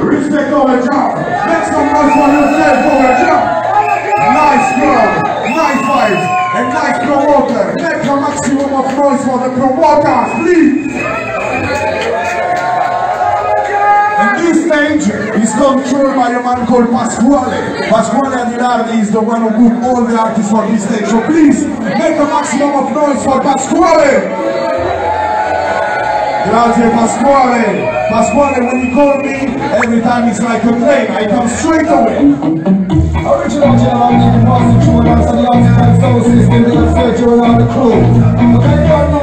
Respect OverJam. Make some noise for yourself, OverJam. Nice crowd, nice vibes, and nice promoter. Make a maximum of noise for the promoters, please. And this stage is controlled by a man called Pasquale. Pasquale Aguilardi is the one who booked all the artists on this stage. So please, make a maximum of noise for Pasquale. Grazie Pasquale. Pasquale, when he called me, every time it's like a train, I come straight away. Original General Levy, passing through and answer the article sound system, they have searched around the crew. Okay,